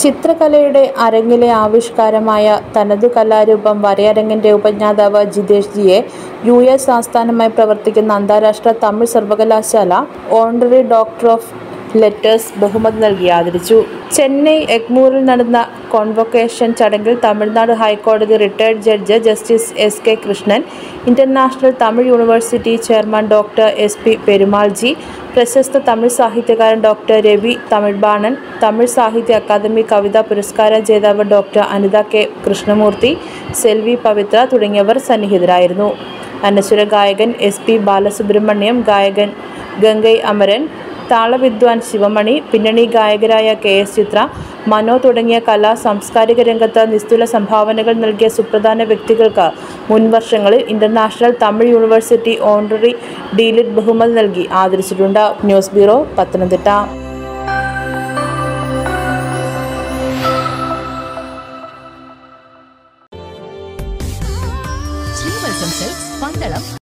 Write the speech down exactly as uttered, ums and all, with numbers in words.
ചിത്രകലയുടെ അരങ്ങിലെ ആവിഷ്കാരമായ തനതു കലാരൂപം വരയരങ്ങിന്റെ ഉപജ്ഞാതാവ് ജിതേഷ് ജിയെ യു എസ് ആസ്ഥാനമായി പ്രവർത്തിക്കുന്ന അന്താരാഷ്ട്ര തമിഴ് സർവകലാശാല ഓണററി ഡോക്ടർ ഓഫ് ലെറ്റേഴ്സ് ബഹുമതി നൽകി ആദരിച്ചു. ചെന്നൈ എഗ്മൂറിൽ നടന്ന കോൺവൊക്കേഷൻ ചടങ്ങിൽ തമിഴ്നാട് ഹൈക്കോടതി retired judge justice S K Krishnan, international Tamil university chairman doctor S P Perumalji, പ്രശസ്ത തമിഴ് സാഹിത്യകാരൻ ഡോക്ടർ രവി തമിഴ്ബാണൻ, തമിഴ് സാഹിത്യ അക്കാദമി കവിതാ പുരസ്കാര ജേതാവ് ഡോക്ടർ അനിത കെ കൃഷ്ണമൂർത്തി, സെൽവി പവിത്ര തുടങ്ങിയവർ സന്നിഹിതരായിരുന്നു. അനശ്വര ഗായകൻ എസ് പി ബാലസുബ്രഹ്മണ്യം, ഗായകൻ ഗംഗൈ അമരൻ, താളവിദ്വാൻ ശിവമണി, പിന്നണി ഗായകരായ കെ എസ് ചിത്ര, മനോ തുടങ്ങിയ കലാ സാംസ്കാരിക രംഗത്ത് നിസ്തുല സംഭാവനകൾ നൽകിയ സുപ്രധാന വ്യക്തികൾക്ക് മുൻവർഷങ്ങളിൽ international Tamil university honorary D Litt ബഹുമതി നൽകി ആദരിച്ചിട്ടുണ്ട്. News bureau, Pathanamthitta. Srivatsam silks, Pandalam,